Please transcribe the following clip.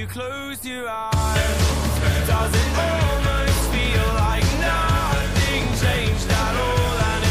you close your eyes, does it almost feel like nothing changed at all? And